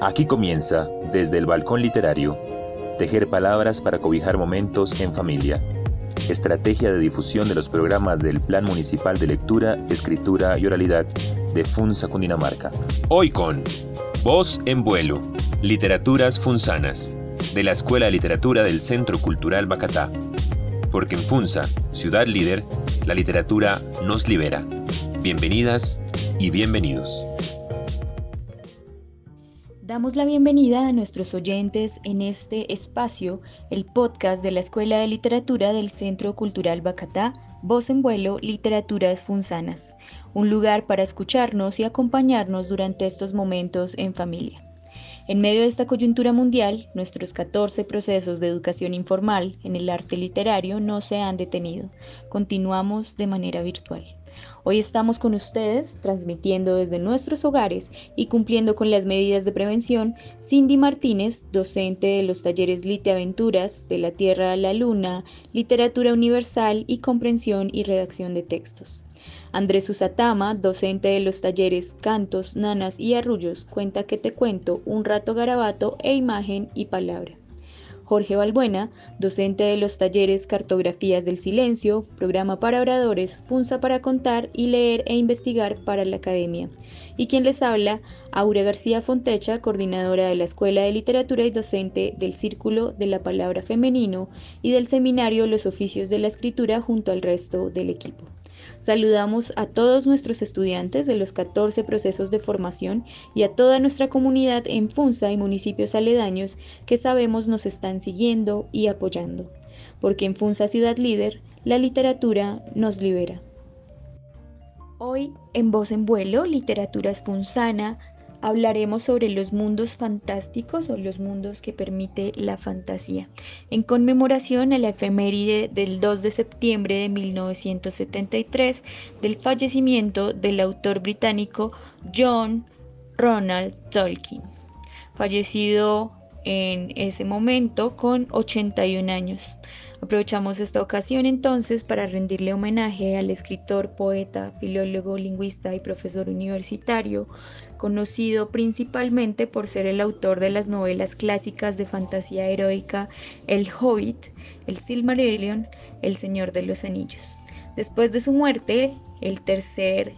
Aquí comienza, desde el balcón literario, tejer palabras para cobijar momentos en familia. Estrategia de difusión de los programas del Plan Municipal de Lectura, Escritura y Oralidad de Funza, Cundinamarca. Hoy con Voz en Vuelo, Literaturas Funzanas, de la Escuela de Literatura del Centro Cultural Bacatá. Porque en Funza, ciudad líder, la literatura nos libera. Bienvenidas y bienvenidos. Damos la bienvenida a nuestros oyentes en este espacio, el podcast de la Escuela de Literatura del Centro Cultural Bacatá, Voz en Vuelo, Literaturas Funzanas, un lugar para escucharnos y acompañarnos durante estos momentos en familia. En medio de esta coyuntura mundial, nuestros 14 procesos de educación informal en el arte literario no se han detenido. Continuamos de manera virtual. Hoy estamos con ustedes, transmitiendo desde nuestros hogares y cumpliendo con las medidas de prevención, Cindy Martínez, docente de los talleres Liteaventuras, de la Tierra a la Luna, Literatura Universal y Comprensión y Redacción de Textos. Andrés Usatama, docente de los talleres Cantos, Nanas y Arrullos, Cuenta que te cuento, Un rato garabato e Imagen y Palabra. Jorge Balbuena, docente de los talleres Cartografías del Silencio, Programa para Oradores, Funza para Contar y Leer e Investigar para la Academia. Y quien les habla, Aura García Fontecha, coordinadora de la Escuela de Literatura y docente del Círculo de la Palabra Femenino y del seminario Los Oficios de la Escritura junto al resto del equipo. Saludamos a todos nuestros estudiantes de los 14 procesos de formación y a toda nuestra comunidad en Funza y municipios aledaños que sabemos nos están siguiendo y apoyando. Porque en Funza Ciudad Líder, la literatura nos libera. Hoy, en Voz en Vuelo, Literaturas Funzana, hablaremos sobre los mundos fantásticos o los mundos que permite la fantasía, en conmemoración a la efeméride del 2 de septiembre de 1973 del fallecimiento del autor británico John Ronald Tolkien, fallecido en ese momento con 81 años. Aprovechamos esta ocasión entonces para rendirle homenaje al escritor, poeta, filólogo, lingüista y profesor universitario, conocido principalmente por ser el autor de las novelas clásicas de fantasía heroica El Hobbit, El Silmarillion, El Señor de los Anillos. Después de su muerte, el tercero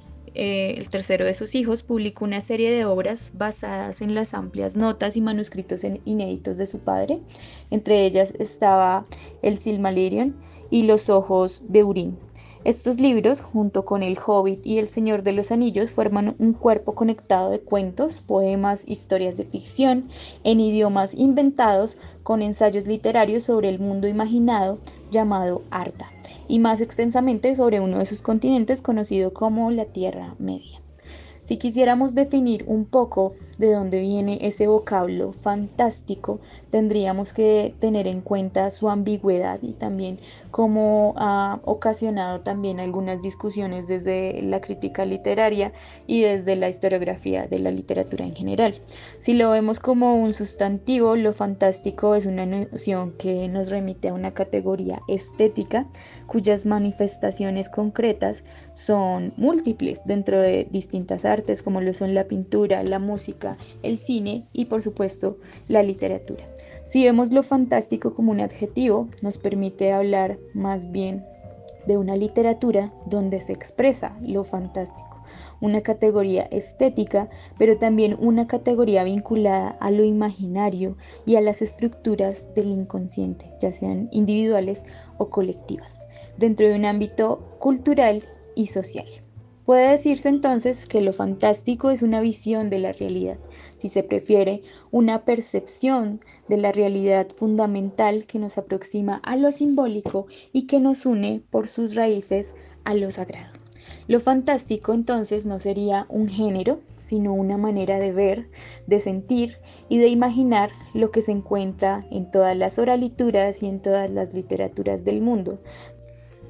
de sus hijos publicó una serie de obras basadas en las amplias notas y manuscritos inéditos de su padre. Entre ellas estaba El Silmarillion y Los Ojos de Húrin. Estos libros, junto con El Hobbit y El Señor de los Anillos, forman un cuerpo conectado de cuentos, poemas, historias de ficción, en idiomas inventados, con ensayos literarios sobre el mundo imaginado llamado Arda, y más extensamente sobre uno de sus continentes conocido como la Tierra Media. Si quisiéramos definir un poco de dónde viene ese vocablo fantástico, tendríamos que tener en cuenta su ambigüedad y también cómo ha ocasionado también algunas discusiones desde la crítica literaria y desde la historiografía de la literatura en general. Si lo vemos como un sustantivo, lo fantástico es una noción que nos remite a una categoría estética cuyas manifestaciones concretas son múltiples dentro de distintas artes como lo son la pintura, la música, el cine y por supuesto la literatura. Si vemos lo fantástico como un adjetivo, nos permite hablar más bien de una literatura donde se expresa lo fantástico, una categoría estética, pero también una categoría vinculada a lo imaginario y a las estructuras del inconsciente, ya sean individuales o colectivas, dentro de un ámbito cultural y social. Puede decirse entonces que lo fantástico es una visión de la realidad, si se prefiere, una percepción de la realidad fundamental que nos aproxima a lo simbólico y que nos une por sus raíces a lo sagrado. Lo fantástico entonces no sería un género, sino una manera de ver, de sentir y de imaginar lo que se encuentra en todas las oralituras y en todas las literaturas del mundo,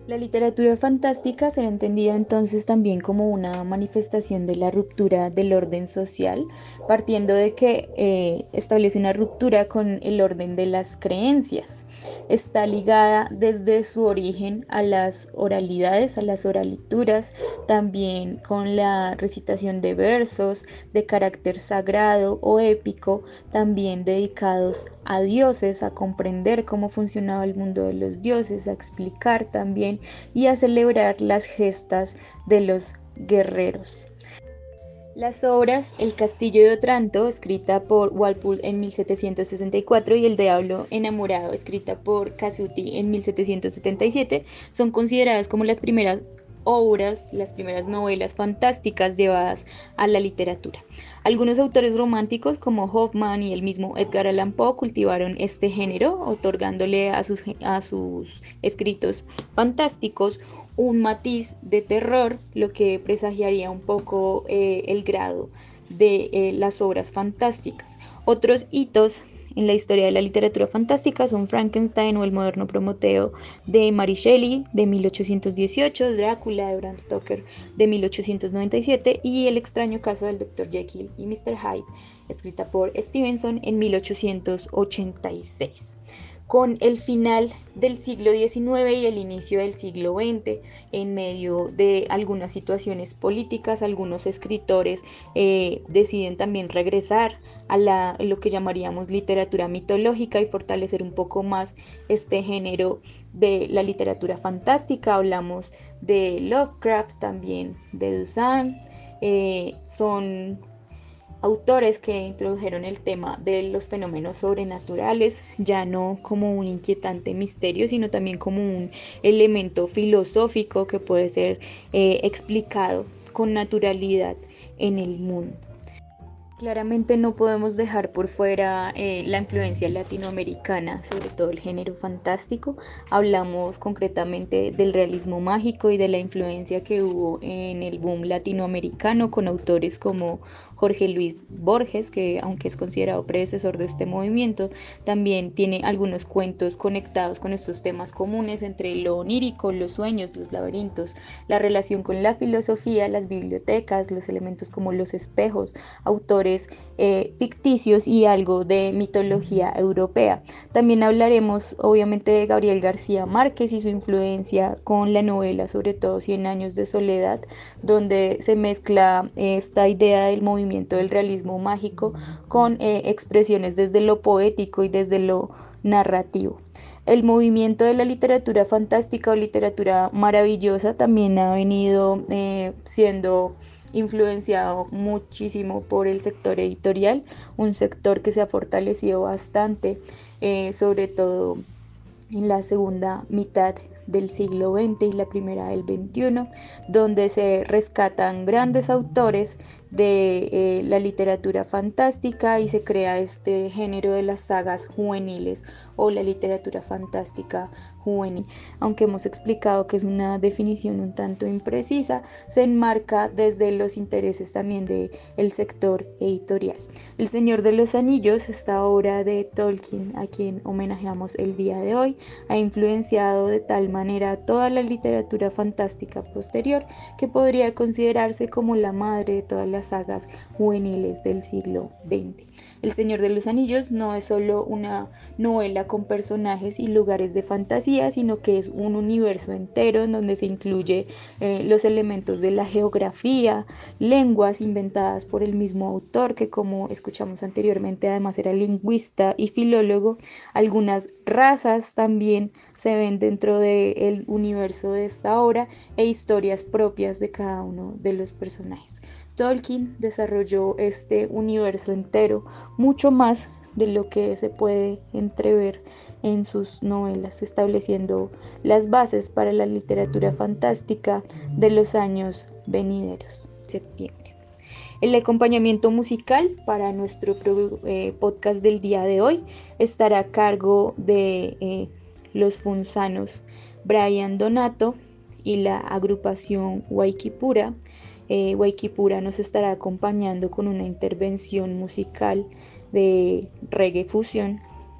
La literatura fantástica será entendida entonces también como una manifestación de la ruptura del orden social, partiendo de que establece una ruptura con el orden de las creencias. Está ligada desde su origen a las oralidades, a las oralituras, también con la recitación de versos de carácter sagrado o épico, también dedicados a dioses, a comprender cómo funcionaba el mundo de los dioses, a explicar también y a celebrar las gestas de los guerreros. Las obras El Castillo de Otranto, escrita por Walpole en 1764, y El Diablo Enamorado, escrita por Casuti en 1777, son consideradas como las primeras obras, las primeras novelas fantásticas llevadas a la literatura. Algunos autores románticos como Hoffman y el mismo Edgar Allan Poe cultivaron este género, otorgándole a sus escritos fantásticos un matiz de terror, lo que presagiaría un poco el grado de las obras fantásticas. Otros hitos en la historia de la literatura fantástica son Frankenstein o El moderno Prometeo de Mary Shelley de 1818, Drácula de Bram Stoker de 1897 y El extraño caso del Dr. Jekyll y Mr. Hyde, escrita por Stevenson en 1886. Con el final del siglo XIX y el inicio del siglo XX, en medio de algunas situaciones políticas, algunos escritores deciden también regresar a lo que llamaríamos literatura mitológica y fortalecer un poco más este género de la literatura fantástica. Hablamos de Lovecraft, también de Dusan, son autores que introdujeron el tema de los fenómenos sobrenaturales, ya no como un inquietante misterio, sino también como un elemento filosófico que puede ser explicado con naturalidad en el mundo. Claramente no podemos dejar por fuera la influencia latinoamericana, sobre todo el género fantástico. Hablamos concretamente del realismo mágico y de la influencia que hubo en el boom latinoamericano con autores como Jorge Luis Borges, que aunque es considerado predecesor de este movimiento, también tiene algunos cuentos conectados con estos temas comunes entre lo onírico, los sueños, los laberintos, la relación con la filosofía, las bibliotecas, los elementos como los espejos, autores ficticios y algo de mitología europea. También hablaremos obviamente de Gabriel García Márquez y su influencia con la novela, sobre todo Cien años de soledad, donde se mezcla esta idea del movimiento del realismo mágico con expresiones desde lo poético y desde lo narrativo. El movimiento de la literatura fantástica o literatura maravillosa también ha venido siendo influenciado muchísimo por el sector editorial, un sector que se ha fortalecido bastante, sobre todo en la segunda mitad del siglo XX y la primera del XXI, donde se rescatan grandes autores de la literatura fantástica y se crea este género de las sagas juveniles o la literatura fantástica juvenil. Aunque hemos explicado que es una definición un tanto imprecisa, se enmarca desde los intereses también del sector editorial. El Señor de los Anillos, esta obra de Tolkien, a quien homenajeamos el día de hoy, ha influenciado de tal manera toda la literatura fantástica posterior que podría considerarse como la madre de todas las sagas juveniles del siglo XX. El Señor de los Anillos no es solo una novela con personajes y lugares de fantasía, sino que es un universo entero en donde se incluye los elementos de la geografía, lenguas inventadas por el mismo autor, que como escuchamos anteriormente además era lingüista y filólogo. Algunas razas también se ven dentro del universo de esta obra e historias propias de cada uno de los personajes. Tolkien desarrolló este universo entero mucho más de lo que se puede entrever en sus novelas, estableciendo las bases para la literatura fantástica de los años venideros. Septiembre. El acompañamiento musical para nuestro podcast del día de hoy estará a cargo de los funzanos Brian Donato y la agrupación Waikipura. Waikipura nos estará acompañando con una intervención musical de reggae fusión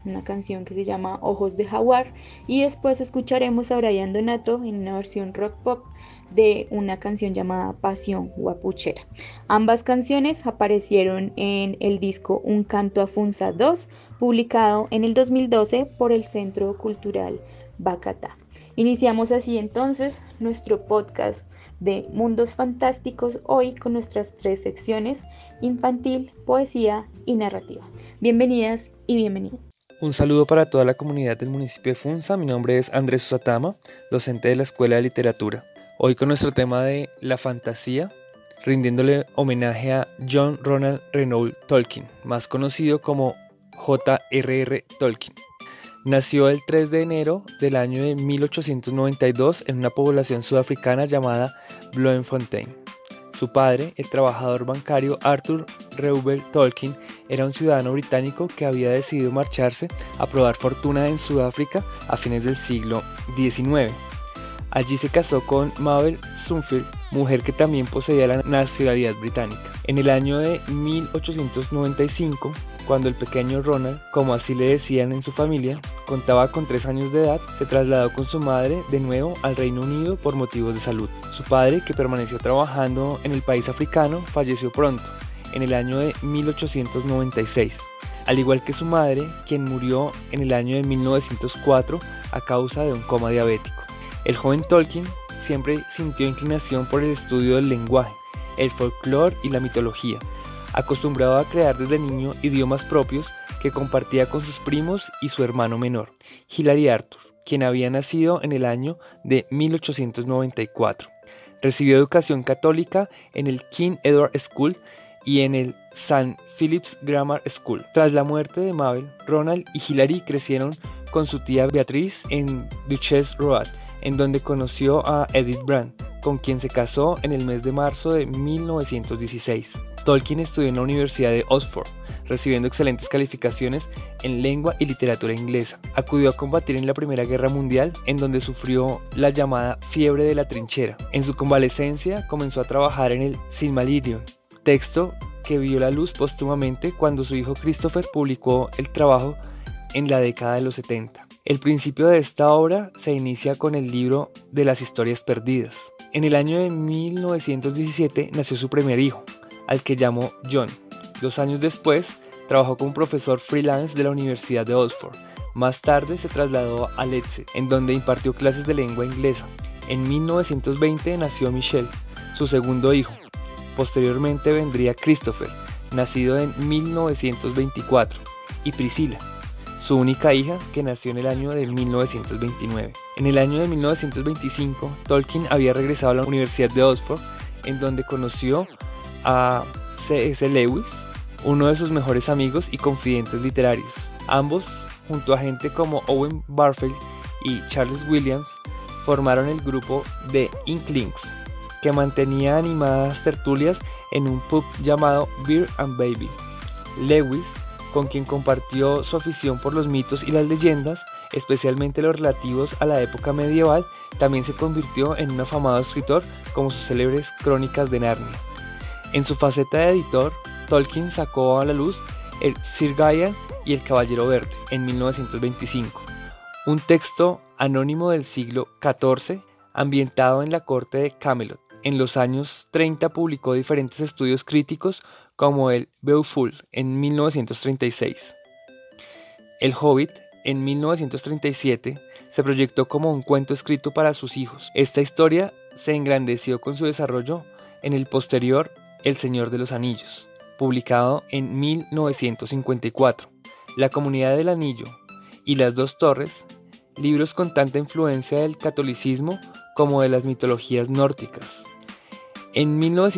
una canción que se llama Ojos de Jaguar, y después escucharemos a Brian Donato en una versión rock pop de una canción llamada Pasión Guapuchera. Ambas canciones aparecieron en el disco Un Canto a Funza 2, publicado en el 2012 por el Centro Cultural Bacatá. Iniciamos así entonces nuestro podcast de Mundos Fantásticos, hoy con nuestras 3 secciones: infantil, poesía y narrativa. Bienvenidas y bienvenidos. Un saludo para toda la comunidad del municipio de Funza. Mi nombre es Andrés Usatama, docente de la Escuela de Literatura. Hoy con nuestro tema de la fantasía, rindiéndole homenaje a John Ronald Reuel Tolkien, más conocido como J.R.R. Tolkien. Nació el 3 de enero del año de 1892 en una población sudafricana llamada Bloemfontein. Su padre, el trabajador bancario Arthur Reuel Tolkien, era un ciudadano británico que había decidido marcharse a probar fortuna en Sudáfrica a fines del siglo XIX. Allí se casó con Mabel Sumfield, mujer que también poseía la nacionalidad británica. En el año de 1895, cuando el pequeño Ronald, como así le decían en su familia, contaba con 3 años de edad, se trasladó con su madre de nuevo al Reino Unido por motivos de salud. Su padre, que permaneció trabajando en el país africano, falleció pronto, en el año de 1896, al igual que su madre, quien murió en el año de 1904 a causa de un coma diabético. El joven Tolkien siempre sintió inclinación por el estudio del lenguaje, el folclore y la mitología, acostumbrado a crear desde niño idiomas propios que compartía con sus primos y su hermano menor, Hilary Arthur, quien había nacido en el año de 1894. Recibió educación católica en el King Edward School y en el St. Philip's Grammar School. Tras la muerte de Mabel, Ronald y Hilary crecieron con su tía Beatriz en Duchess Road, en donde conoció a Edith Brand, con quien se casó en el mes de marzo de 1916. Tolkien estudió en la Universidad de Oxford, recibiendo excelentes calificaciones en lengua y literatura inglesa. Acudió a combatir en la Primera Guerra Mundial, en donde sufrió la llamada fiebre de la trinchera. En su convalecencia comenzó a trabajar en el Silmarillion, texto que vio la luz póstumamente cuando su hijo Christopher publicó el trabajo en la década de los 70. El principio de esta obra se inicia con el libro de las historias perdidas. En el año de 1917 nació su primer hijo, al que llamó John. 2 años después, trabajó como profesor freelance de la Universidad de Oxford. Más tarde se trasladó a Leeds, en donde impartió clases de lengua inglesa. En 1920 nació Michelle, su segundo hijo. Posteriormente vendría Christopher, nacido en 1924, y Priscilla, su única hija, que nació en el año de 1929. En el año de 1925, Tolkien había regresado a la Universidad de Oxford, en donde conoció a C.S. Lewis, uno de sus mejores amigos y confidentes literarios. Ambos, junto a gente como Owen Barfield y Charles Williams, formaron el grupo The Inklings, que mantenía animadas tertulias en un pub llamado Beer and Baby. Lewis, con quien compartió su afición por los mitos y las leyendas, especialmente los relativos a la época medieval, también se convirtió en un afamado escritor como sus célebres Crónicas de Narnia. En su faceta de editor, Tolkien sacó a la luz el Sir Gawain y el Caballero Verde en 1925, un texto anónimo del siglo XIV ambientado en la corte de Camelot. En los años 30 publicó diferentes estudios críticos como el Beowulf en 1936. El Hobbit en 1937 se proyectó como un cuento escrito para sus hijos. Esta historia se engrandeció con su desarrollo en el posterior El Señor de los Anillos, publicado en 1954. La Comunidad del Anillo y Las Dos Torres, libros con tanta influencia del catolicismo como de las mitologías nórdicas. En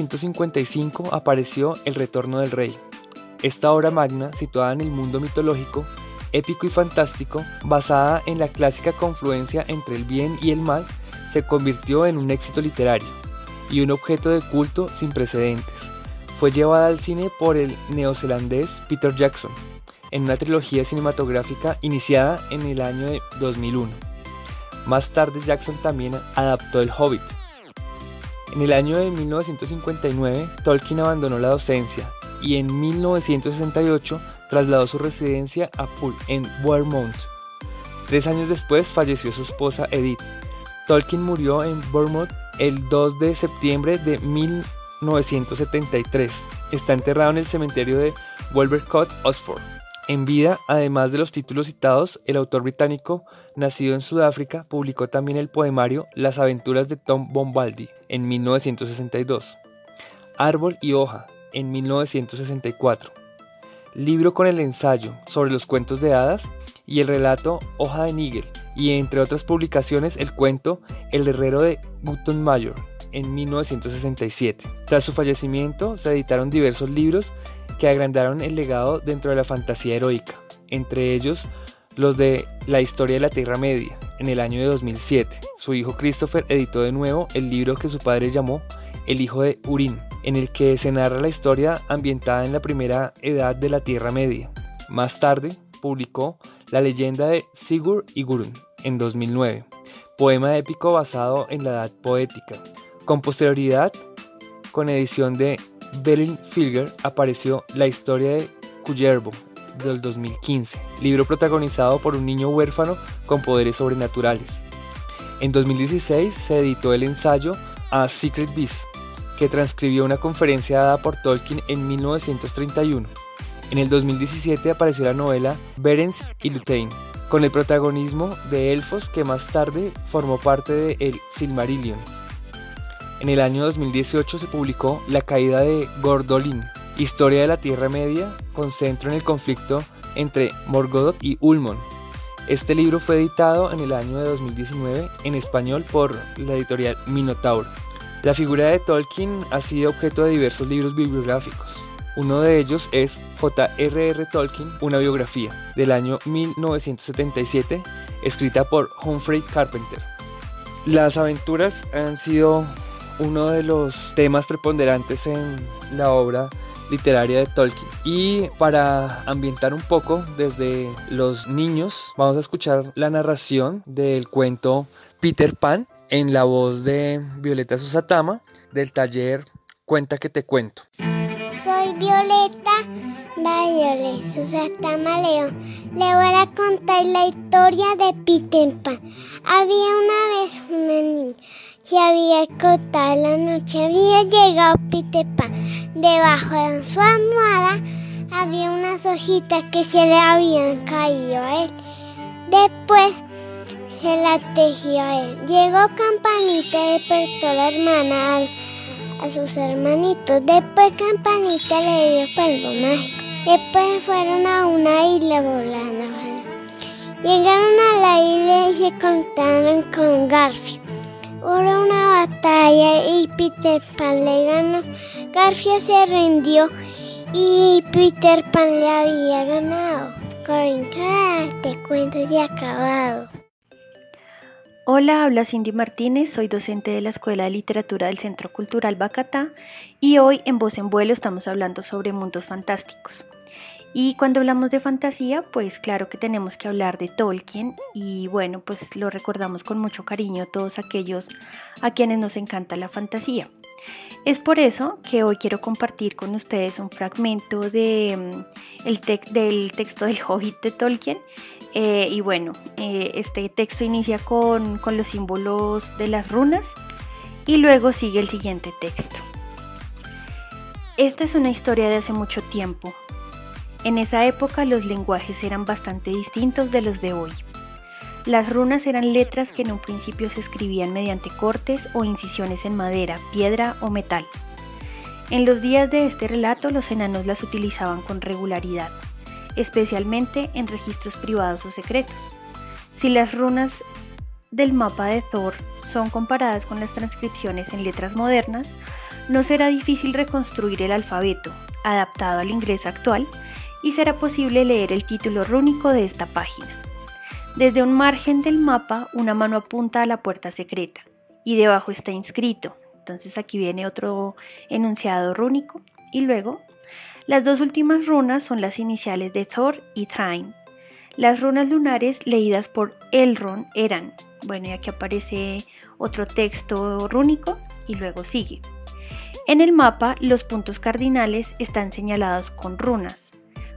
1955 apareció El Retorno del Rey. Esta obra magna, situada en el mundo mitológico, épico y fantástico, basada en la clásica confluencia entre el bien y el mal, se convirtió en un éxito literario y un objeto de culto sin precedentes. Fue llevada al cine por el neozelandés Peter Jackson, en una trilogía cinematográfica iniciada en el año de 2001. Más tarde Jackson también adaptó El Hobbit. En el año de 1959, Tolkien abandonó la docencia y en 1968 trasladó su residencia a Poole, en Vermont. 3 años después falleció su esposa Edith. Tolkien murió en Vermont el 2 de septiembre de 1973. Está enterrado en el cementerio de Wolvercote, Oxford. En vida, además de los títulos citados, el autor británico, nacido en Sudáfrica, publicó también el poemario Las aventuras de Tom Bombadil en 1962, Árbol y hoja en 1964, libro con el ensayo sobre los cuentos de hadas y el relato Hoja de Nigel, y entre otras publicaciones el cuento El herrero de Gutton Mayor en 1967. Tras su fallecimiento se editaron diversos libros que agrandaron el legado dentro de la fantasía heroica, entre ellos los de La historia de la Tierra Media en el año de 2007. Su hijo Christopher editó de nuevo el libro que su padre llamó El hijo de Húrin, en el que se narra la historia ambientada en la primera edad de la Tierra Media. Más tarde publicó La leyenda de Sigurd y Gudrun en 2009, poema épico basado en la Edad Poética. Con posterioridad, con edición de Beryl Filger, apareció La historia de Kullervo del 2015, libro protagonizado por un niño huérfano con poderes sobrenaturales. En 2016 se editó el ensayo A Secret Beast, que transcribió una conferencia dada por Tolkien en 1931. En el 2017 apareció la novela Berens y Lúthien, con el protagonismo de elfos que más tarde formó parte de El Silmarillion. En el año 2018 se publicó La caída de Gondolin, historia de la Tierra Media con centro en el conflicto entre Morgoth y Ulmon. Este libro fue editado en el año de 2019 en español por la editorial Minotauro. La figura de Tolkien ha sido objeto de diversos libros bibliográficos. Uno de ellos es J.R.R. Tolkien, una biografía, del año 1977, escrita por Humphrey Carpenter. Las aventuras han sido uno de los temas preponderantes en la obra literaria de Tolkien. Y para ambientar un poco desde los niños, vamos a escuchar la narración del cuento Peter Pan en la voz de Violeta Susatama del taller Cuenta que te cuento. Soy Violeta Susatama León. Le voy a contar la historia de Peter Pan. Había una vez una niña que había cortado la noche. Había llegado Peter Pan. Debajo de su almohada había unas hojitas que se le habían caído a él. Después se las tejió a él. Llegó Campanita y despertó a la hermana a sus hermanitos. Después Campanita le dio polvo mágico. Después fueron a una isla volando. Llegaron a la isla y se encontraron con Garfio. Hubo una batalla y Peter Pan le ganó. Garfio se rindió y Peter Pan le había ganado. Te cuento ya acabado. Hola, habla Cindy Martínez, soy docente de la Escuela de Literatura del Centro Cultural Bacatá y hoy en Voz en Vuelo estamos hablando sobre mundos fantásticos. Y cuando hablamos de fantasía, pues claro que tenemos que hablar de Tolkien y bueno, pues lo recordamos con mucho cariño a todos aquellos a quienes nos encanta la fantasía. Es por eso que hoy quiero compartir con ustedes un fragmento del texto del Hobbit de Tolkien. Y bueno, este texto inicia con los símbolos de las runas y luego sigue el siguiente texto. Esta es una historia de hace mucho tiempo. En esa época los lenguajes eran bastante distintos de los de hoy. Las runas eran letras que en un principio se escribían mediante cortes o incisiones en madera, piedra o metal. En los días de este relato los enanos las utilizaban con regularidad, especialmente en registros privados o secretos. Si las runas del mapa de Thor son comparadas con las transcripciones en letras modernas, no será difícil reconstruir el alfabeto, adaptado al inglés actual, y será posible leer el título rúnico de esta página. Desde un margen del mapa, una mano apunta a la puerta secreta, y debajo está inscrito. Entonces aquí viene otro enunciado rúnico, y luego las dos últimas runas son las iniciales de Thor y Thrain. Las runas lunares leídas por Elrond eran, bueno, y aquí aparece otro texto rúnico y luego sigue. En el mapa los puntos cardinales están señalados con runas,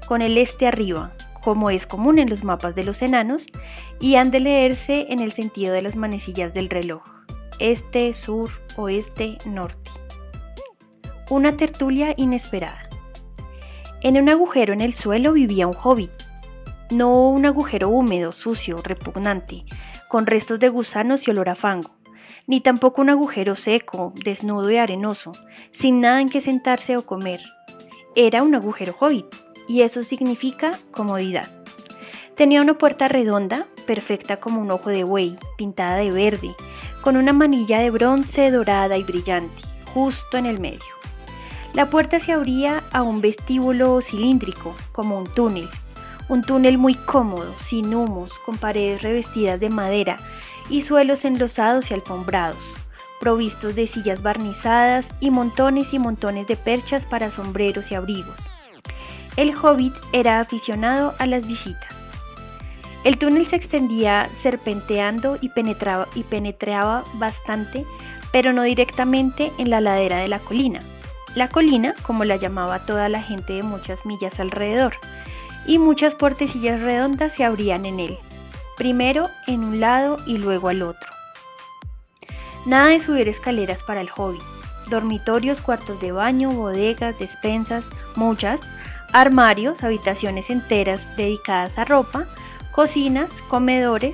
con el este arriba, como es común en los mapas de los enanos, y han de leerse en el sentido de las manecillas del reloj: este, sur, oeste, norte. Una tertulia inesperada. En un agujero en el suelo vivía un hobbit. No un agujero húmedo, sucio, repugnante, con restos de gusanos y olor a fango, ni tampoco un agujero seco, desnudo y arenoso, sin nada en que sentarse o comer. Era un agujero hobbit, y eso significa comodidad. Tenía una puerta redonda, perfecta como un ojo de buey, pintada de verde, con una manilla de bronce dorada y brillante, justo en el medio. La puerta se abría a un vestíbulo cilíndrico, como un túnel muy cómodo, sin humos, con paredes revestidas de madera y suelos enlosados y alfombrados, provistos de sillas barnizadas y montones de perchas para sombreros y abrigos. El hobbit era aficionado a las visitas. El túnel se extendía serpenteando y penetraba bastante, pero no directamente en la ladera de la colina. La colina, como la llamaba toda la gente de muchas millas alrededor, y muchas puertecillas redondas se abrían en él, primero en un lado y luego al otro. Nada de subir escaleras para el hobbit. Dormitorios, cuartos de baño, bodegas, despensas, muchas, armarios, habitaciones enteras dedicadas a ropa, cocinas, comedores,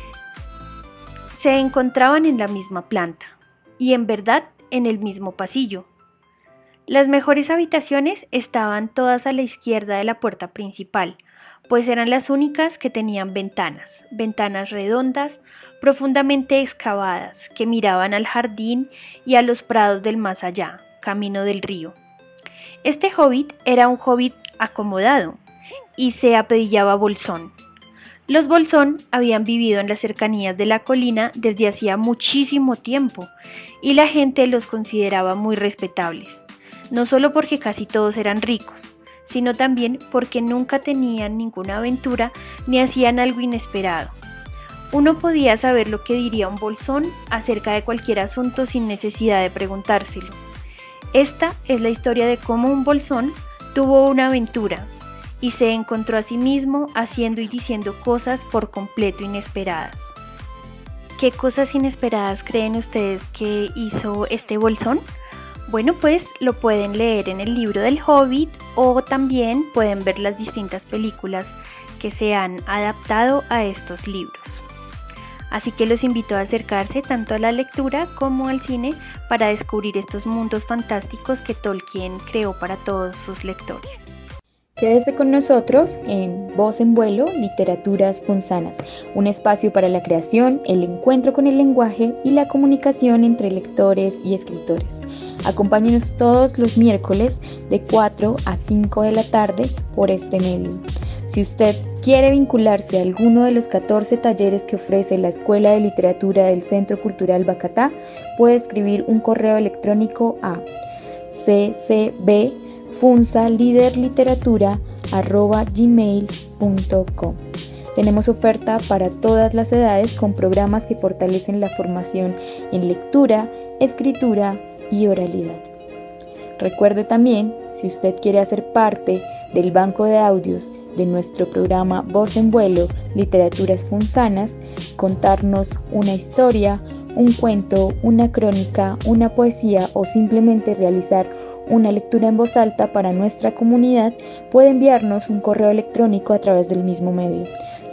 se encontraban en la misma planta, y en verdad en el mismo pasillo. Las mejores habitaciones estaban todas a la izquierda de la puerta principal, pues eran las únicas que tenían ventanas redondas, profundamente excavadas, que miraban al jardín y a los prados del más allá, camino del río. Este hobbit era un hobbit acomodado, y se apellidaba Bolsón. Los Bolsón habían vivido en las cercanías de la colina desde hacía muchísimo tiempo, y la gente los consideraba muy respetables, no solo porque casi todos eran ricos, sino también porque nunca tenían ninguna aventura ni hacían algo inesperado. Uno podía saber lo que diría un Bolsón acerca de cualquier asunto sin necesidad de preguntárselo. Esta es la historia de cómo un Bolsón tuvo una aventura y se encontró a sí mismo haciendo y diciendo cosas por completo inesperadas. ¿Qué cosas inesperadas creen ustedes que hizo este Bolsón? Bueno, pues lo pueden leer en el libro del Hobbit, o también pueden ver las distintas películas que se han adaptado a estos libros. Así que los invito a acercarse tanto a la lectura como al cine para descubrir estos mundos fantásticos que Tolkien creó para todos sus lectores. Quédese con nosotros en Voz en Vuelo, Literaturas Punzanas, un espacio para la creación, el encuentro con el lenguaje y la comunicación entre lectores y escritores. Acompáñenos todos los miércoles de 4 a 5 de la tarde por este medio. Si usted quiere vincularse a alguno de los 14 talleres que ofrece la Escuela de Literatura del Centro Cultural Bacatá, puede escribir un correo electrónico a ccbfunsaliderliteratura@gmail.com. Tenemos oferta para todas las edades con programas que fortalecen la formación en lectura, escritura y oralidad. Recuerde también, si usted quiere hacer parte del banco de audios de nuestro programa Voz en Vuelo, Literaturas Punzanas, contarnos una historia, un cuento, una crónica, una poesía o simplemente realizar una lectura en voz alta para nuestra comunidad, puede enviarnos un correo electrónico a través del mismo medio: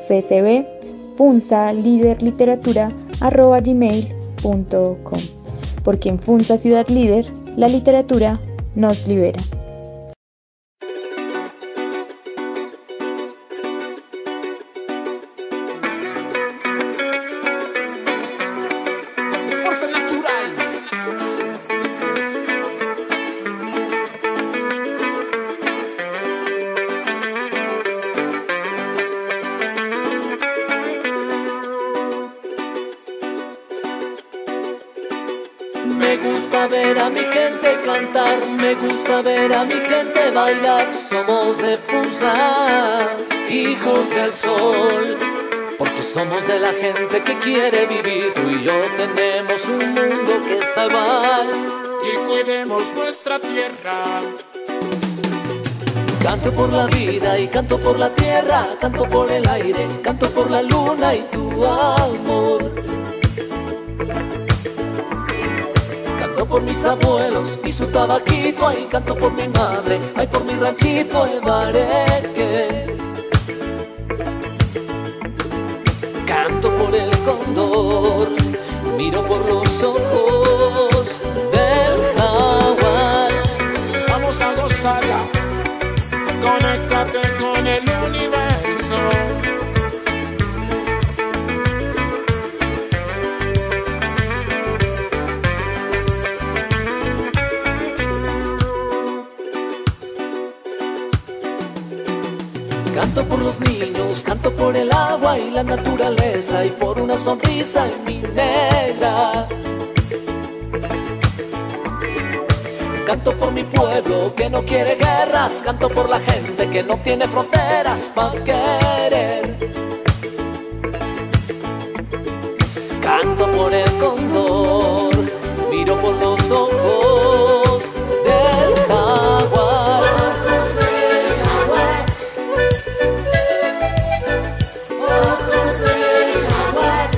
ccbfunsaliderliteratura@gmail.com. Porque en Funsa Ciudad Líder, la literatura nos libera. Me gusta ver a mi gente cantar, me gusta ver a mi gente bailar. Somos de Funza, hijos del sol, porque somos de la gente que quiere vivir. Tú y yo tenemos un mundo que salvar y cuidemos nuestra tierra. Canto por la vida y canto por la tierra, canto por el aire, canto por la luna y tu amor. Canto por mis abuelos y su tabaquito, ay, canto por mi madre, ay, por mi ranchito el Bareque. Canto por el cóndor, miro por los ojos del jaguar. Vamos a gozarla, conéctate con el universo. Canto por los niños, canto por el agua y la naturaleza y por una sonrisa en mi negra. Canto por mi pueblo que no quiere guerras, canto por la gente que no tiene fronteras para querer. Canto por el cóndor, miro por los ojos del jaguar. Ojos del jaguar, ojos del jaguar.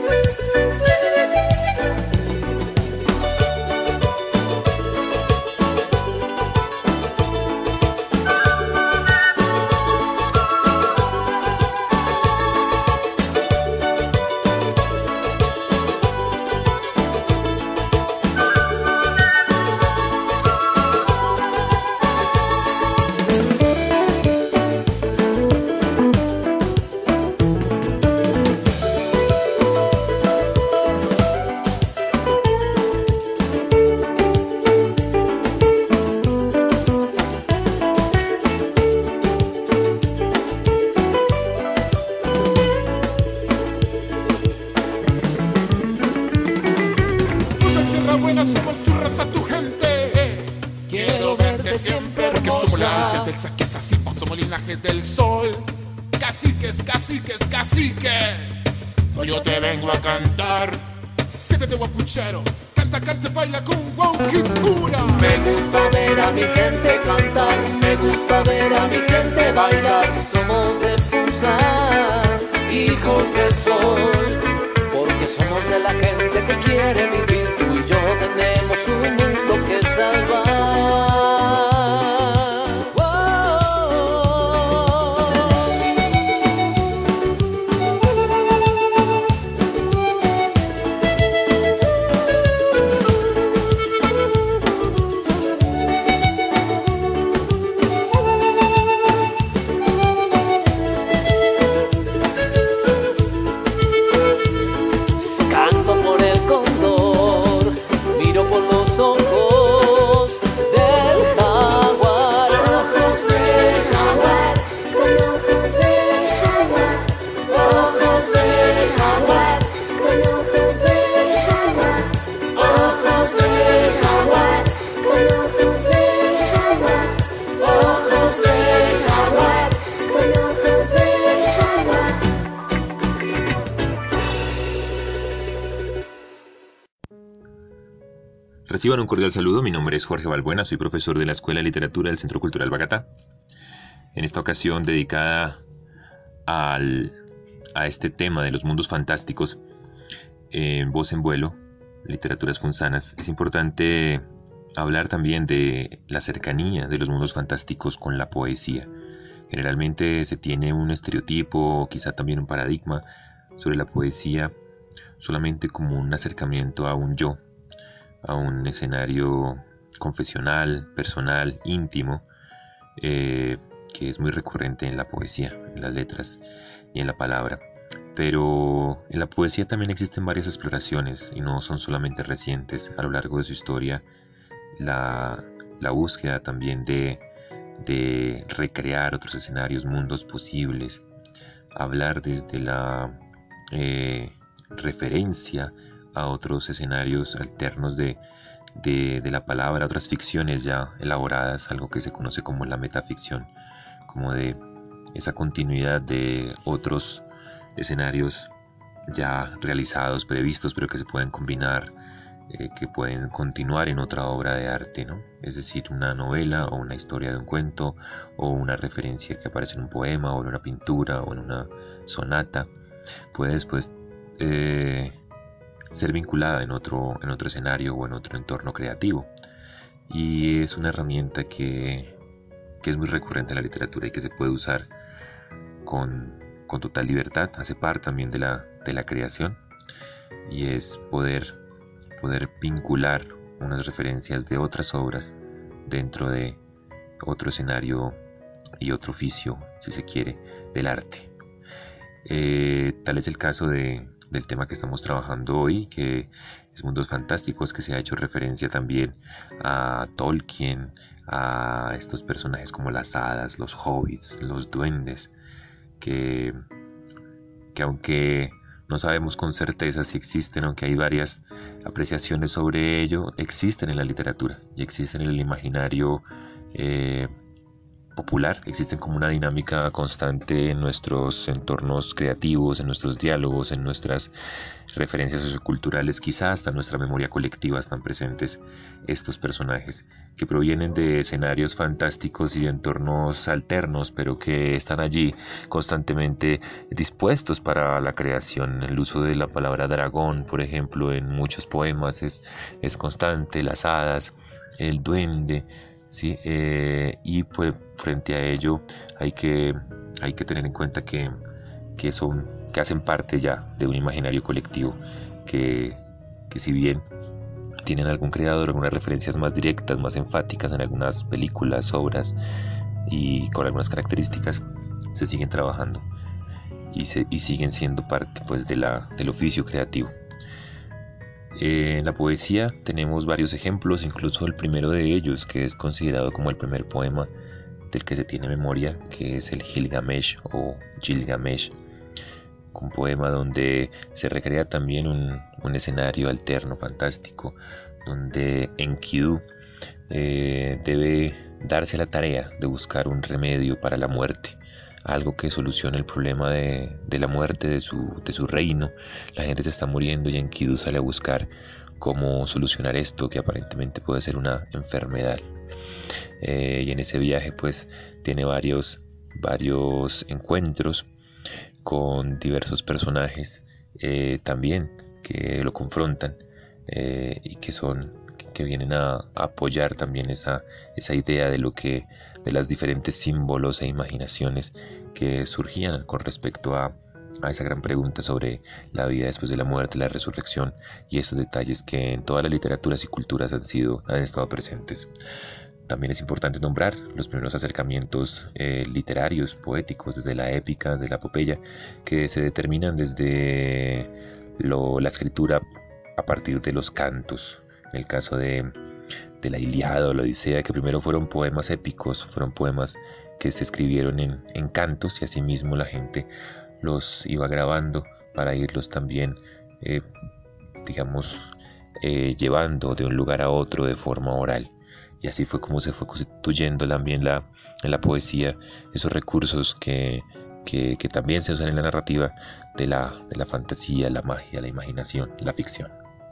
Somos tu raza, tu gente. Quiero verte siempre porque somos la esencia del Saquezasipa, somos linajes del sol. Caciques, caciques, caciques. Hoy yo te vengo a cantar. Siéntete guapuchero, canta, canta, baila con guauquicura. Me gusta ver a mi gente cantar, me gusta ver a mi gente bailar. Somos de Funsán, hijos del sol, porque somos de la gente que quiere vivir. Tú y yo tenemos un mundo que salvar. Reciban un cordial saludo, mi nombre es Jorge Balbuena, soy profesor de la Escuela de Literatura del Centro Cultural Bacatá. En esta ocasión dedicada a este tema de los mundos fantásticos en Voz en Vuelo, Literaturas Funzanas, es importante hablar también de la cercanía de los mundos fantásticos con la poesía. Generalmente se tiene un estereotipo, quizá también un paradigma sobre la poesía solamente como un acercamiento a un yo, a un escenario confesional, personal, íntimo, que es muy recurrente en la poesía, en las letras y en la palabra. Pero en la poesía también existen varias exploraciones y no son solamente recientes. A lo largo de su historia, la búsqueda también de recrear otros escenarios, mundos posibles, hablar desde la referencia a otros escenarios alternos de la palabra, otras ficciones ya elaboradas, algo que se conoce como la metaficción, como de esa continuidad de otros escenarios ya realizados, previstos, pero que se pueden combinar que pueden continuar en otra obra de arte, ¿no? Es decir, una novela o una historia de un cuento o una referencia que aparece en un poema o en una pintura o en una sonata, puede después ser vinculada en otro escenario o en otro entorno creativo. Y es una herramienta que es muy recurrente en la literatura y que se puede usar con total libertad. Hace parte también de la creación, y es poder vincular unas referencias de otras obras dentro de otro escenario y otro oficio, si se quiere, del arte. Tal es el caso del tema que estamos trabajando hoy, que es Mundos Fantásticos, que se ha hecho referencia también a Tolkien, a estos personajes como las hadas, los hobbits, los duendes, que aunque no sabemos con certeza si existen, aunque hay varias apreciaciones sobre ello, existen en la literatura y existen en el imaginario popular, existen como una dinámica constante en nuestros entornos creativos, en nuestros diálogos, en nuestras referencias socioculturales, quizás hasta en nuestra memoria colectiva están presentes estos personajes que provienen de escenarios fantásticos y entornos alternos, pero que están allí constantemente dispuestos para la creación. El uso de la palabra dragón, por ejemplo, en muchos poemas es constante, las hadas, el duende, ¿sí? Y pues frente a ello hay que tener en cuenta que hacen parte ya de un imaginario colectivo que si bien tienen algún creador, algunas referencias más directas, más enfáticas en algunas películas, obras y con algunas características, se siguen trabajando y siguen siendo parte pues del oficio creativo. En la poesía tenemos varios ejemplos, incluso el primero de ellos, que es considerado como el primer poema del que se tiene memoria, que es el Gilgamesh o Gilgamesh, un poema donde se recrea también un escenario alterno, fantástico, donde Enkidu debe darse la tarea de buscar un remedio para la muerte, algo que solucione el problema de la muerte de su reino. La gente se está muriendo y Enkidu sale a buscar cómo solucionar esto, que aparentemente puede ser una enfermedad. Y en ese viaje pues tiene varios encuentros con diversos personajes también que lo confrontan y que vienen a apoyar también esa idea de las diferentes símbolos e imaginaciones que surgían con respecto a esa gran pregunta sobre la vida después de la muerte, la resurrección y esos detalles que en todas las literaturas y culturas han estado presentes. También es importante nombrar los primeros acercamientos literarios, poéticos, desde la épica, desde la epopeya, que se determinan desde la escritura a partir de los cantos. En el caso de la Ilíada o la Odisea, que primero fueron poemas épicos, fueron poemas que se escribieron en cantos, y asimismo la gente los iba grabando para irlos también, llevando de un lugar a otro de forma oral. Y así fue como se fue constituyendo también en la poesía esos recursos que también se usan en la narrativa de la fantasía, la magia, la imaginación, la ficción.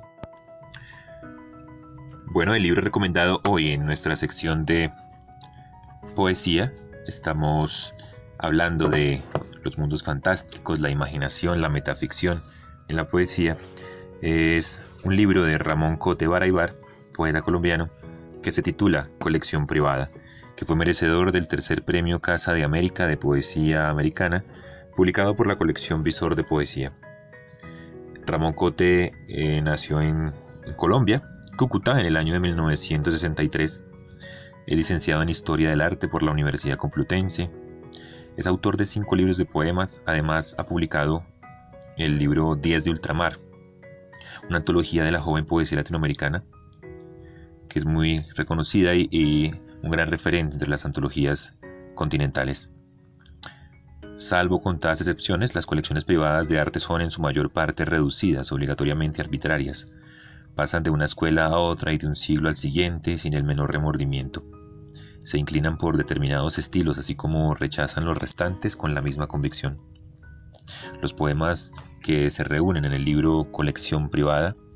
Bueno, el libro recomendado hoy en nuestra sección de poesía, estamos hablando de los mundos fantásticos, la imaginación, la metaficción en la poesía. Es un libro de Ramón Cote Baraybar, poeta colombiano, que se titula Colección Privada, que fue merecedor del tercer premio Casa de América de Poesía Americana, publicado por la colección Visor de Poesía. Ramón Cote nació en Colombia, Cúcuta, en el año de 1963. Es licenciado en Historia del Arte por la Universidad Complutense. Es autor de 5 libros de poemas. Además ha publicado el libro Días de Ultramar, una antología de la joven poesía latinoamericana, que es muy reconocida y un gran referente entre las antologías continentales. Salvo contadas excepciones, las colecciones privadas de arte son en su mayor parte reducidas, obligatoriamente arbitrarias. Pasan de una escuela a otra y de un siglo al siguiente sin el menor remordimiento. Se inclinan por determinados estilos, así como rechazan los restantes con la misma convicción. Los poemas que se reúnen en el libro Colección Privada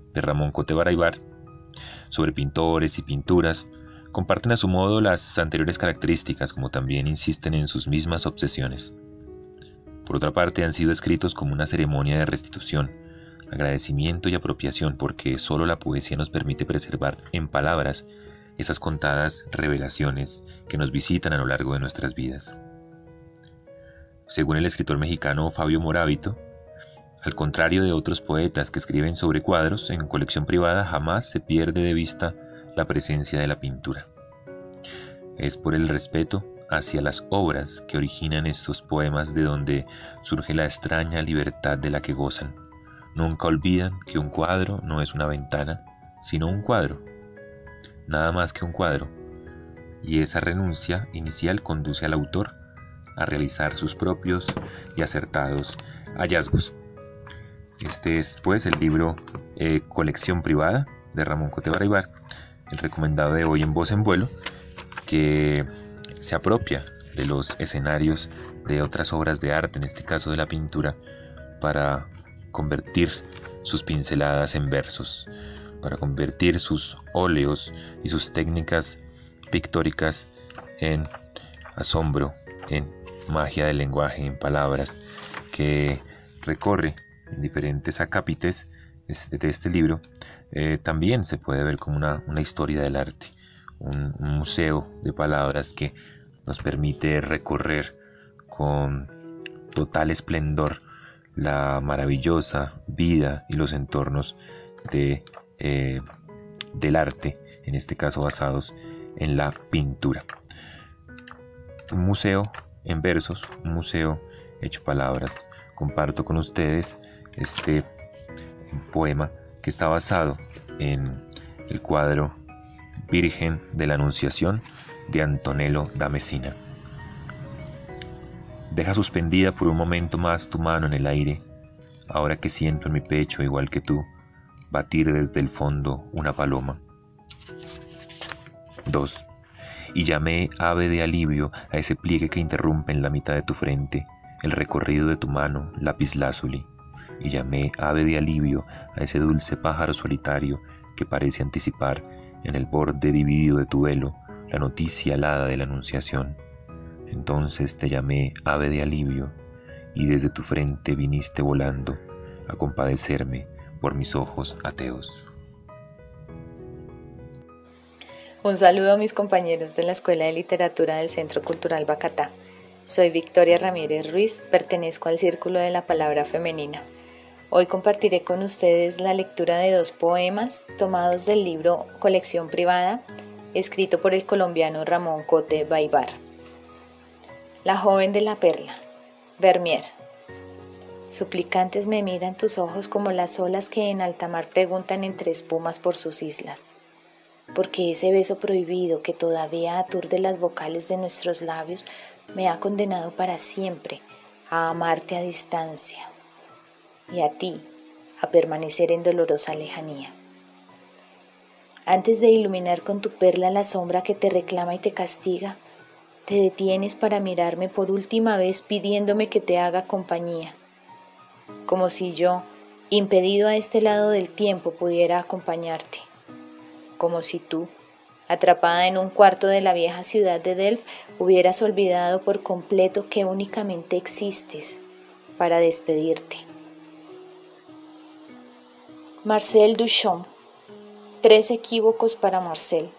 de Ramón Cote Baraybar, sobre pintores y pinturas, comparten a su modo las anteriores características, como también insisten en sus mismas obsesiones. Por otra parte, han sido escritos como una ceremonia de restitución, agradecimiento y apropiación, porque solo la poesía nos permite preservar en palabras esas contadas revelaciones que nos visitan a lo largo de nuestras vidas. Según el escritor mexicano Fabio Morábito, al contrario de otros poetas que escriben sobre cuadros, en colección privada jamás se pierde de vista la presencia de la pintura. Es por el respeto hacia las obras que originan estos poemas de donde surge la extraña libertad de la que gozan. Nunca olvidan que un cuadro no es una ventana, sino un cuadro, nada más que un cuadro, y esa renuncia inicial conduce al autor a realizar sus propios y acertados hallazgos. Este es pues el libro Colección Privada de Ramón Cote Baraybar, el recomendado de hoy en Voz en Vuelo, que se apropia de los escenarios de otras obras de arte, en este caso de la pintura, para convertir sus pinceladas en versos, para convertir sus óleos y sus técnicas pictóricas en asombro, en magia del lenguaje, en palabras, que recorre en diferentes acápites de este libro. También se puede ver como una historia del arte, un museo de palabras que nos permite recorrer con total esplendor la maravillosa vida y los entornos del arte, en este caso basados en la pintura. Un museo en versos, un museo hecho palabras. Comparto con ustedes este poema que está basado en el cuadro Virgen de la Anunciación de Antonello da Messina. Deja suspendida por un momento más tu mano en el aire, ahora que siento en mi pecho, igual que tú, batir desde el fondo una paloma. 2. Y llamé ave de alivio a ese pliegue que interrumpe en la mitad de tu frente el recorrido de tu mano lapislázuli. Y llamé ave de alivio a ese dulce pájaro solitario que parece anticipar en el borde dividido de tu velo la noticia alada de la Anunciación. Entonces te llamé ave de alivio, y desde tu frente viniste volando a compadecerme por mis ojos ateos. Un saludo a mis compañeros de la Escuela de Literatura del Centro Cultural Bacatá. Soy Victoria Ramírez Ruiz, pertenezco al Círculo de la Palabra Femenina. Hoy compartiré con ustedes la lectura de 2 poemas tomados del libro Colección Privada, escrito por el colombiano Ramón Cote Baraybar. La joven de la perla, Vermeer. Suplicantes me miran tus ojos como las olas que en alta mar preguntan entre espumas por sus islas. Porque ese beso prohibido que todavía aturde las vocales de nuestros labios me ha condenado para siempre a amarte a distancia y a ti a permanecer en dolorosa lejanía. Antes de iluminar con tu perla la sombra que te reclama y te castiga, te detienes para mirarme por última vez pidiéndome que te haga compañía, como si yo, impedido a este lado del tiempo, pudiera acompañarte, como si tú, atrapada en un cuarto de la vieja ciudad de Delft, hubieras olvidado por completo que únicamente existes para despedirte. Marcel Duchamp. 3 equívocos para Marcel.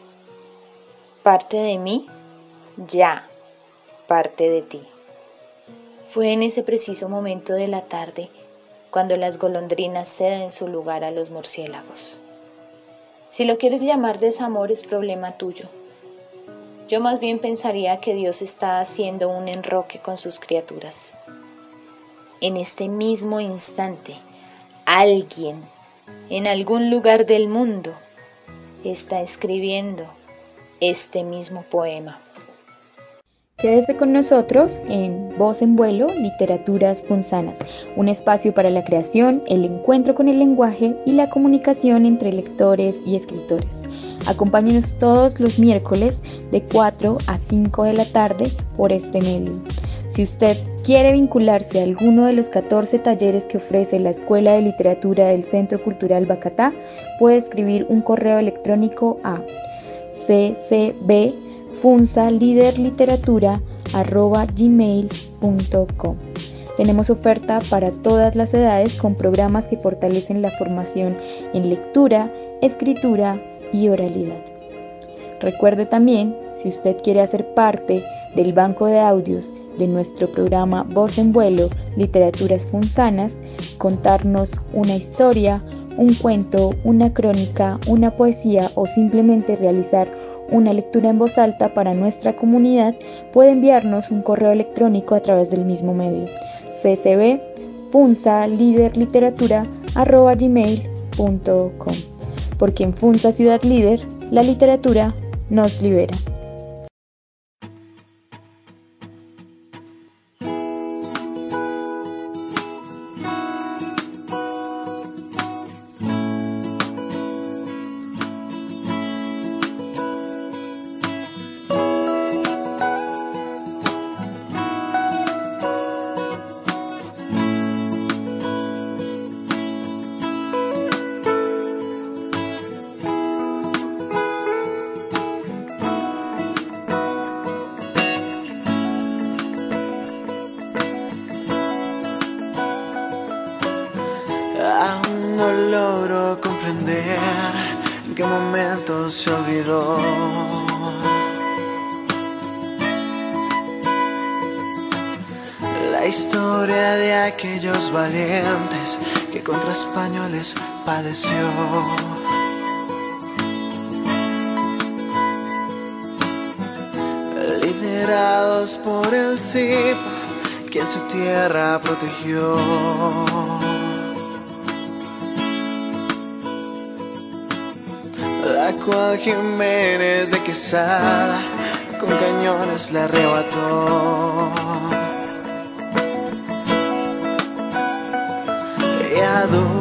Parte de mí, ya, parte de ti. Fue en ese preciso momento de la tarde cuando las golondrinas ceden su lugar a los murciélagos. Si lo quieres llamar desamor es problema tuyo. Yo más bien pensaría que Dios está haciendo un enroque con sus criaturas. En este mismo instante, alguien, en algún lugar del mundo, está escribiendo este mismo poema. Quédese con nosotros en Voz en Vuelo, Literaturas Punzanas, un espacio para la creación, el encuentro con el lenguaje y la comunicación entre lectores y escritores. Acompáñenos todos los miércoles de 4 a 5 de la tarde por este medio. Si usted quiere vincularse a alguno de los 14 talleres que ofrece la Escuela de Literatura del Centro Cultural Bacatá, puede escribir un correo electrónico a ccbfunsaliderliteratura@gmail.com. Tenemos oferta para todas las edades con programas que fortalecen la formación en lectura, escritura y oralidad. Recuerde también, si usted quiere hacer parte del banco de audios de nuestro programa Voz en Vuelo, Literaturas Funzanas, contarnos una historia, un cuento, una crónica, una poesía o simplemente realizar una lectura en voz alta para nuestra comunidad, puede enviarnos un correo electrónico a través del mismo medio, ccbfunsaliderliteratura@gmail.com, porque en Funza Ciudad Líder, la literatura nos libera. Aún no logro comprender en qué momento se olvidó. La historia de aquellos valientes que contra españoles padeció. Liderados por el Zipa, quien su tierra protegió. La cual Jiménez de Quesada con cañones la arrebató. ¿Y a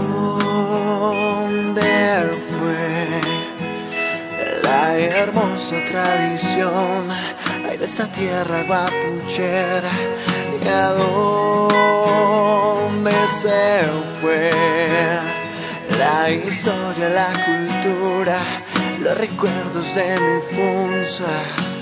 dónde fue la hermosa tradición ay, de esta tierra guapuchera? ¿Y a dónde se fue la historia, la cultura, los recuerdos de mi Funza?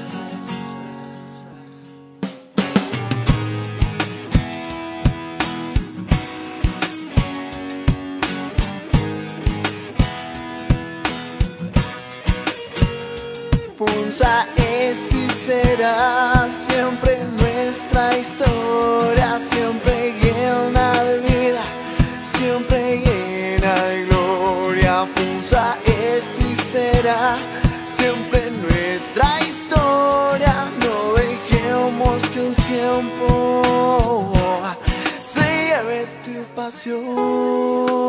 Funza es y será siempre nuestra historia, siempre llena de vida, siempre llena de gloria. Funza es y será siempre nuestra historia. No dejemos que el tiempo se lleve tu pasión.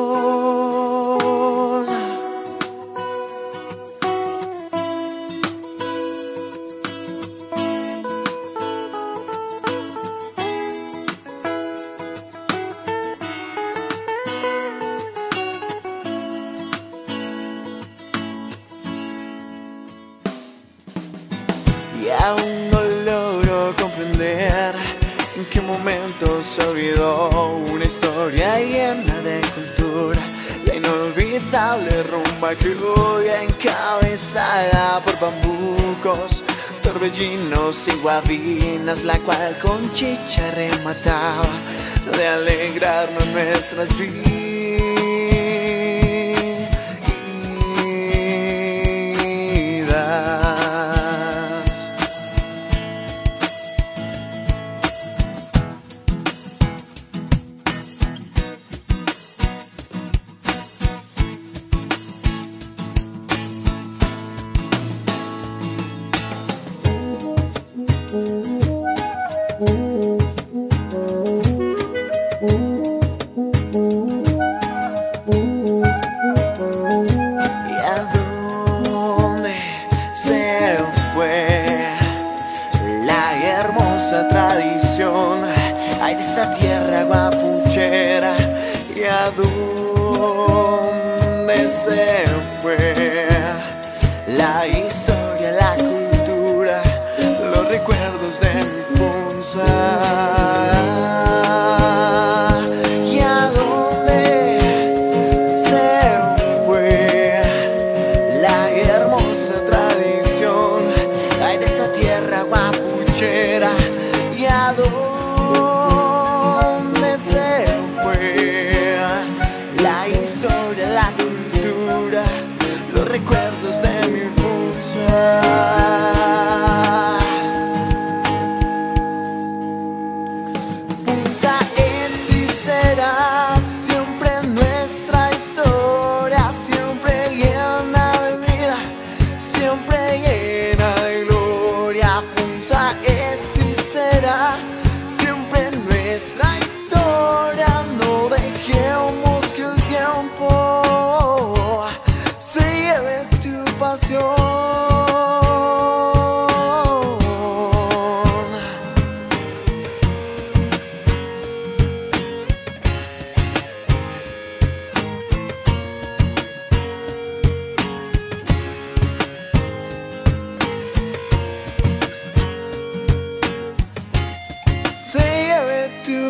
Y aún no logro comprender en qué momento se olvidó una historia llena de cultura, la inolvidable rumba criolla encabezada por bambucos, torbellinos y guabinas, la cual con chicha remataba de alegrarnos nuestras vidas. Tradición hay de esta tierra guapuchera. ¿Y a dónde se fue la historia, la cultura, los recuerdos de mi Funza?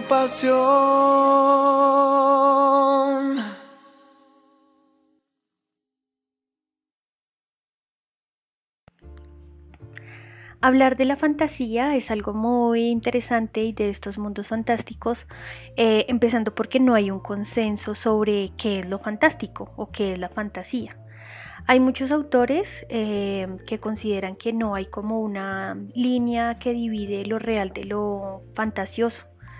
pasión. Hablar de la fantasía es algo muy interesante y de estos mundos fantásticos, empezando porque no hay un consenso sobre qué es lo fantástico o qué es la fantasía. Hay muchos autores que consideran que no hay como una línea que divide lo real de lo fantasioso.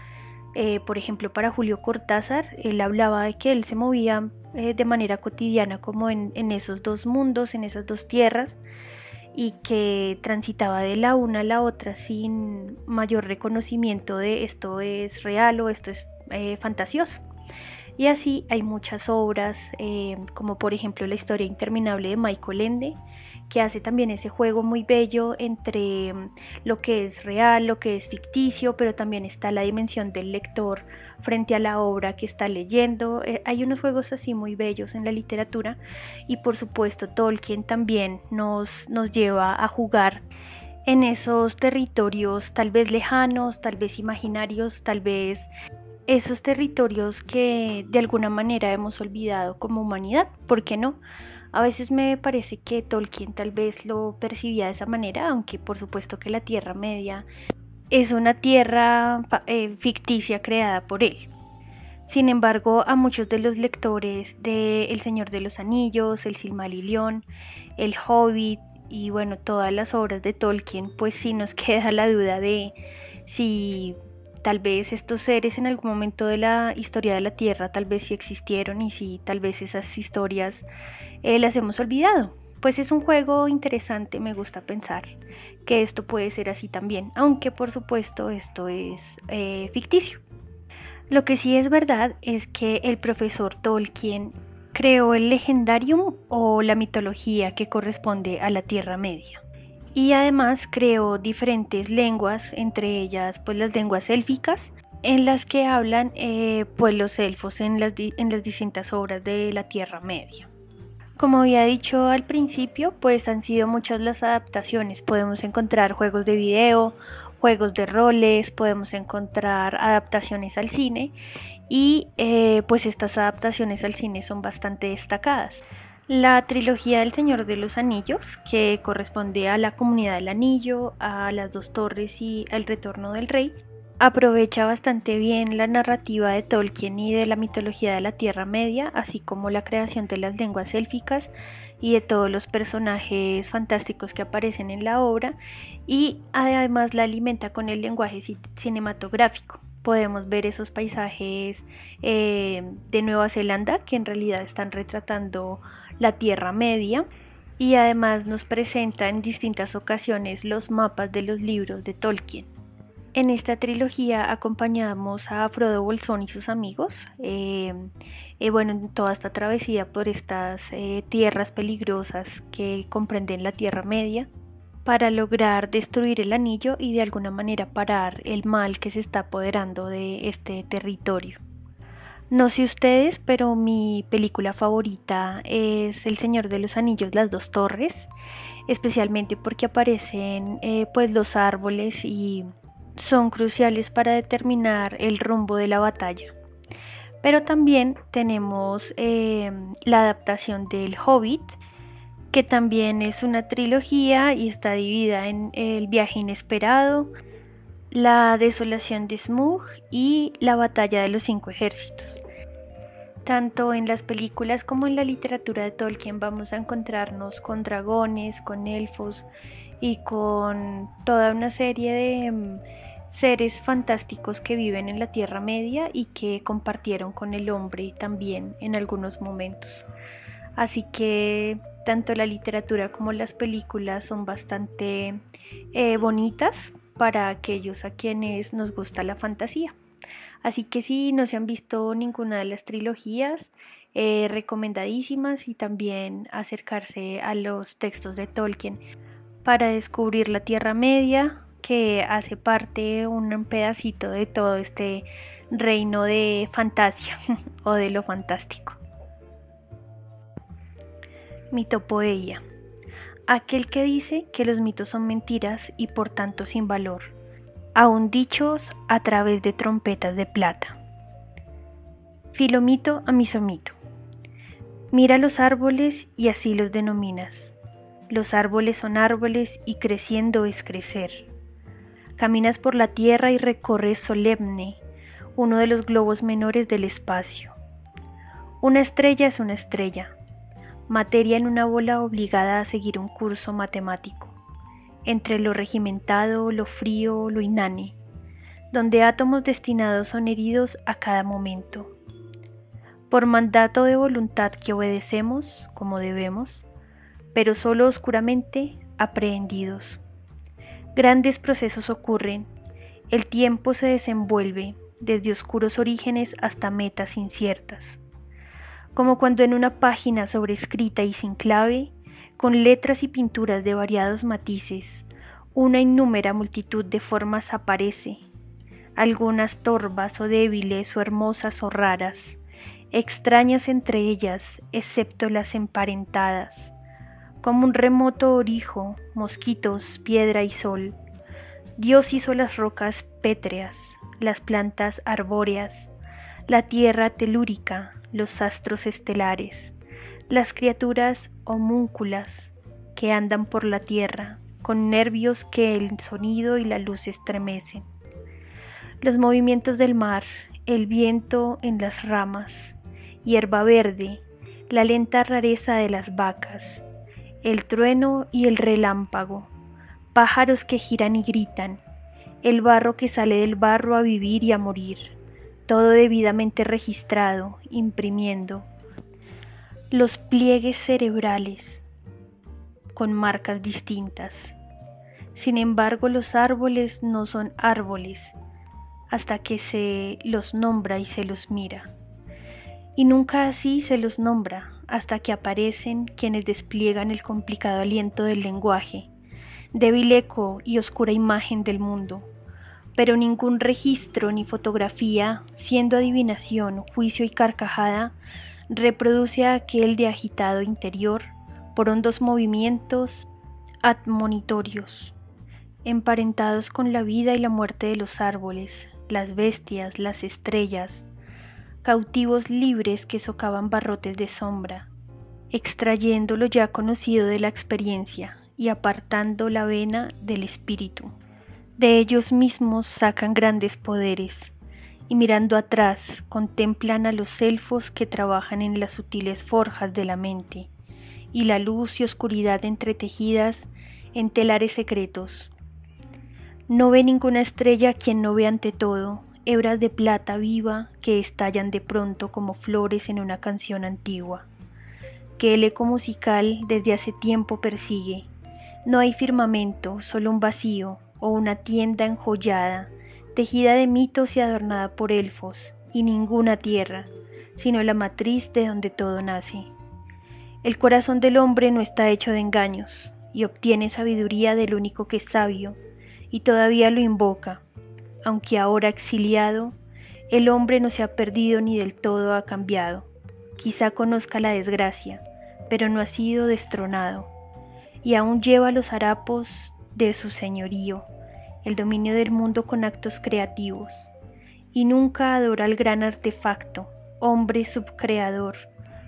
Por ejemplo, para Julio Cortázar, él hablaba de que él se movía de manera cotidiana como en esos dos mundos, en esas dos tierras, y que transitaba de la una a la otra sin mayor reconocimiento de esto es real o esto es fantasioso. Y así hay muchas obras, como por ejemplo La historia interminable de Michael Ende, que hace también ese juego muy bello entre lo que es real, lo que es ficticio, pero también está la dimensión del lector frente a la obra que está leyendo. Hay unos juegos así muy bellos en la literatura, y por supuesto Tolkien también nos lleva a jugar en esos territorios tal vez lejanos, tal vez imaginarios, tal vez esos territorios que de alguna manera hemos olvidado como humanidad. ¿Por qué no? A veces me parece que Tolkien tal vez lo percibía de esa manera, aunque por supuesto que la Tierra Media es una tierra ficticia creada por él. Sin embargo, a muchos de los lectores de El Señor de los Anillos, El Silmarillion, El Hobbit y bueno, todas las obras de Tolkien, pues sí nos queda la duda de si tal vez estos seres en algún momento de la historia de la Tierra tal vez sí existieron, y si tal vez esas historias las hemos olvidado. Pues es un juego interesante, me gusta pensar que esto puede ser así también, aunque por supuesto esto es ficticio. Lo que sí es verdad es que el profesor Tolkien creó el legendarium o la mitología que corresponde a la Tierra Media. Y además creó diferentes lenguas, entre ellas pues las lenguas élficas, en las que hablan pues los elfos en las distintas obras de la Tierra Media. Como había dicho al principio, pues han sido muchas las adaptaciones. Podemos encontrar juegos de video, juegos de roles, podemos encontrar adaptaciones al cine, y pues estas adaptaciones al cine son bastante destacadas. La trilogía del Señor de los Anillos, que corresponde a la Comunidad del Anillo, a Las Dos Torres y El Retorno del Rey, aprovecha bastante bien la narrativa de Tolkien y de la mitología de la Tierra Media, así como la creación de las lenguas élficas y de todos los personajes fantásticos que aparecen en la obra, y además la alimenta con el lenguaje cinematográfico. Podemos ver esos paisajes de Nueva Zelanda que en realidad están retratando la Tierra Media, y además nos presenta en distintas ocasiones los mapas de los libros de Tolkien. En esta trilogía acompañamos a Frodo Bolsón y sus amigos, bueno, en toda esta travesía por estas tierras peligrosas que comprenden la Tierra Media, para lograr destruir el anillo y de alguna manera parar el mal que se está apoderando de este territorio. No sé ustedes, pero mi película favorita es El Señor de los Anillos, Las Dos Torres, especialmente porque aparecen pues los árboles y son cruciales para determinar el rumbo de la batalla. Pero también tenemos la adaptación del Hobbit, que también es una trilogía y está dividida en El viaje inesperado, La desolación de Smaug y La batalla de los 5 ejércitos. Tanto en las películas como en la literatura de Tolkien vamos a encontrarnos con dragones, con elfos y con toda una serie de seres fantásticos que viven en la Tierra Media y que compartieron con el hombre también en algunos momentos. Así que tanto la literatura como las películas son bastante bonitas para aquellos a quienes nos gusta la fantasía. Así que si no se han visto ninguna de las trilogías, recomendadísimas, y también acercarse a los textos de Tolkien para descubrir la Tierra Media, que hace parte un pedacito de todo este reino de fantasía o de lo fantástico. Mitopoeia: aquel que dice que los mitos son mentiras y por tanto sin valor. aún dichos a través de trompetas de plata. Filomito a Misomito. Mira los árboles y así los denominas. Los árboles son árboles y creciendo es crecer. Caminas por la tierra y recorres solemne uno de los globos menores del espacio. Una estrella es una estrella, materia en una bola obligada a seguir un curso matemático, entre lo regimentado, lo frío, lo inane, donde átomos destinados son heridos a cada momento. Por mandato de voluntad que obedecemos, como debemos, pero solo oscuramente aprehendidos. Grandes procesos ocurren, el tiempo se desenvuelve desde oscuros orígenes hasta metas inciertas. Como cuando en una página sobrescrita y sin clave, con letras y pinturas de variados matices, una innúmera multitud de formas aparece, algunas torvas o débiles o hermosas o raras, extrañas entre ellas, excepto las emparentadas, como un remoto orijo, mosquitos, piedra y sol. Dios hizo las rocas pétreas, las plantas arbóreas, la tierra telúrica, los astros estelares, las criaturas homúnculas que andan por la tierra, con nervios que el sonido y la luz estremecen. Los movimientos del mar, el viento en las ramas, hierba verde, la lenta rareza de las vacas, el trueno y el relámpago, pájaros que giran y gritan, el barro que sale del barro a vivir y a morir, todo debidamente registrado, imprimiendo. Los pliegues cerebrales, con marcas distintas. Sin embargo, los árboles no son árboles, hasta que se los nombra y se los mira. Y nunca así se los nombra, hasta que aparecen quienes despliegan el complicado aliento del lenguaje, débil eco y oscura imagen del mundo. Pero ningún registro ni fotografía, siendo adivinación, juicio y carcajada, reproduce aquel de agitado interior por hondos movimientos admonitorios, emparentados con la vida y la muerte de los árboles, las bestias, las estrellas, cautivos libres que socavan barrotes de sombra, extrayendo lo ya conocido de la experiencia y apartando la vena del espíritu. De ellos mismos sacan grandes poderes, y mirando atrás contemplan a los elfos que trabajan en las sutiles forjas de la mente, y la luz y oscuridad entretejidas en telares secretos. No ve ninguna estrella quien no ve ante todo hebras de plata viva que estallan de pronto como flores en una canción antigua, que el eco musical desde hace tiempo persigue. No hay firmamento, solo un vacío, o una tienda enjollada, tejida de mitos y adornada por elfos, y ninguna tierra, sino la matriz de donde todo nace. El corazón del hombre no está hecho de engaños, y obtiene sabiduría del único que es sabio, y todavía lo invoca. Aunque ahora exiliado, el hombre no se ha perdido ni del todo ha cambiado. Quizá conozca la desgracia, pero no ha sido destronado, y aún lleva los harapos de su señorío, el dominio del mundo con actos creativos, y nunca adora al gran artefacto, hombre subcreador,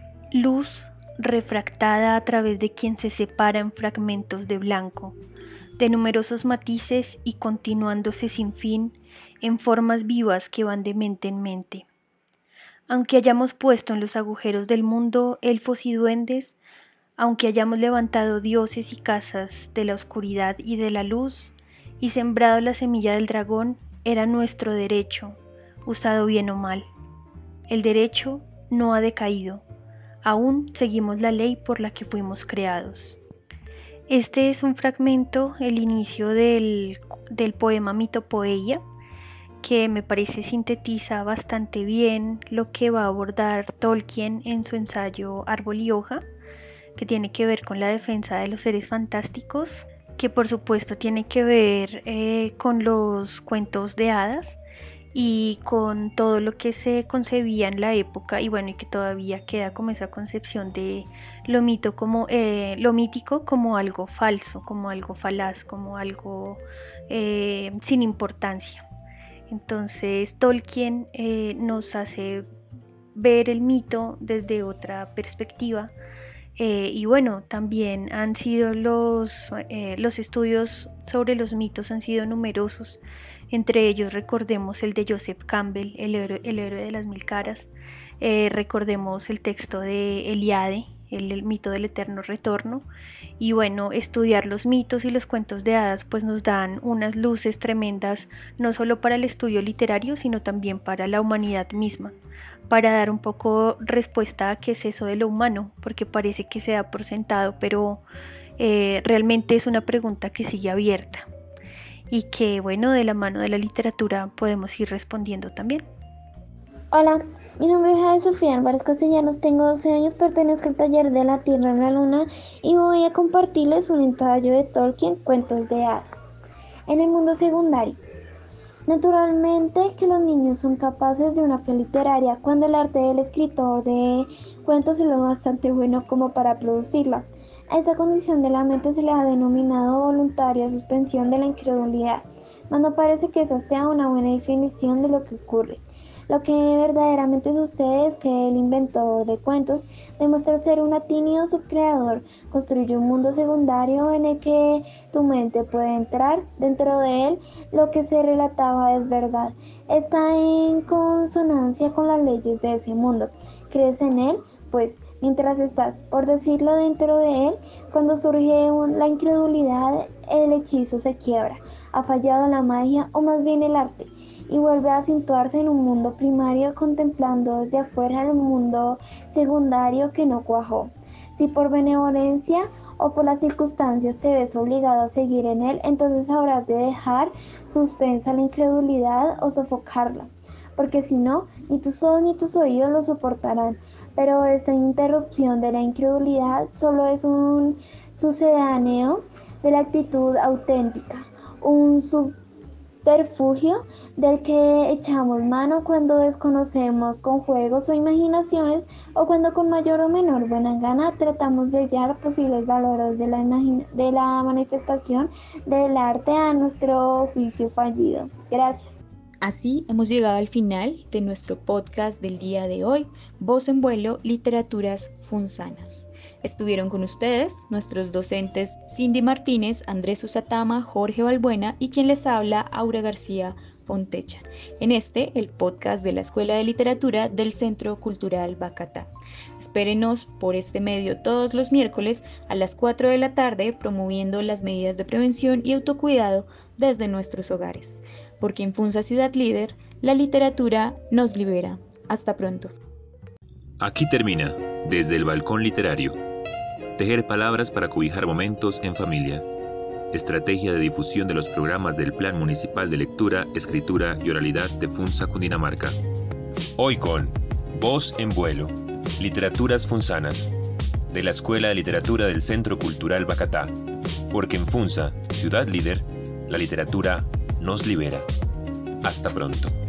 luz refractada a través de quien se separa en fragmentos de blanco, de numerosos matices y continuándose sin fin en formas vivas que van de mente en mente. Aunque hayamos puesto en los agujeros del mundo elfos y duendes, aunque hayamos levantado dioses y casas de la oscuridad y de la luz, y sembrado la semilla del dragón, era nuestro derecho, usado bien o mal. El derecho no ha decaído, aún seguimos la ley por la que fuimos creados. Este es un fragmento, el inicio del poema Mitopoeia, que me parece sintetiza bastante bien lo que va a abordar Tolkien en su ensayo Árbol y Hoja, que tiene que ver con la defensa de los seres fantásticos, que por supuesto tiene que ver con los cuentos de hadas y con todo lo que se concebía en la época y bueno, y que todavía queda como esa concepción de lo mítico como algo falso, como algo falaz, como algo sin importancia. Entonces Tolkien nos hace ver el mito desde otra perspectiva. Y bueno, también han sido los estudios sobre los mitos han sido numerosos. Entre ellos recordemos el de Joseph Campbell, el héroe de las mil caras. Recordemos el texto de Eliade, el mito del eterno retorno. Y bueno, estudiar los mitos y los cuentos de hadas pues nos dan unas luces tremendas, no solo para el estudio literario, sino también para la humanidad misma, para dar un poco respuesta a qué es eso de lo humano, porque parece que se da por sentado, pero realmente es una pregunta que sigue abierta y que, bueno, de la mano de la literatura podemos ir respondiendo también. Hola, mi nombre es Jaime Sofía Álvarez Castellanos, tengo 12 años, pertenezco al taller de la Tierra en la Luna y voy a compartirles un ensayo de Tolkien, Cuentos de Hadas. En el mundo secundario. Naturalmente que los niños son capaces de una fe literaria cuando el arte del escritor de cuentos es lo bastante bueno como para producirla. A esta condición de la mente se le ha denominado voluntaria suspensión de la incredulidad, mas no parece que esa sea una buena definición de lo que ocurre. Lo que verdaderamente sucede es que el inventor de cuentos demuestra ser un tímido subcreador, construye un mundo secundario en el que tu mente puede entrar. Dentro de él, lo que se relataba es verdad, está en consonancia con las leyes de ese mundo. ¿Crees en él? Pues mientras estás, por decirlo, dentro de él, cuando surge la incredulidad, el hechizo se quiebra, ha fallado la magia o más bien el arte, y vuelve a situarse en un mundo primario contemplando desde afuera el mundo secundario que no cuajó. Si por benevolencia o por las circunstancias te ves obligado a seguir en él, entonces habrás de dejar suspensa la incredulidad o sofocarla, porque si no, ni tus ojos ni tus oídos lo soportarán. Pero esta interrupción de la incredulidad solo es un sucedáneo de la actitud auténtica, un subterfugio del que echamos mano cuando desconocemos con juegos o imaginaciones, o cuando con mayor o menor buena gana tratamos de hallar posibles valores de la manifestación del arte a nuestro juicio fallido. Gracias. Así hemos llegado al final de nuestro podcast del día de hoy, Voz en Vuelo, Literaturas Funzanas. Estuvieron con ustedes nuestros docentes Cindy Martínez, Andrés Usatama, Jorge Balbuena y quien les habla, Aura García Fontecha. En el podcast de la Escuela de Literatura del Centro Cultural Bacatá. Espérenos por este medio todos los miércoles a las 4 de la tarde, promoviendo las medidas de prevención y autocuidado desde nuestros hogares. Porque en Funza Ciudad Líder, la literatura nos libera. Hasta pronto. Aquí termina, desde el balcón literario, tejer palabras para cobijar momentos en familia. Estrategia de difusión de los programas del Plan Municipal de Lectura, Escritura y Oralidad de Funza, Cundinamarca. Hoy con Voz en Vuelo, Literaturas Funzanas, de la Escuela de Literatura del Centro Cultural Bacatá. Porque en Funza, Ciudad Líder, la literatura nos libera. Hasta pronto.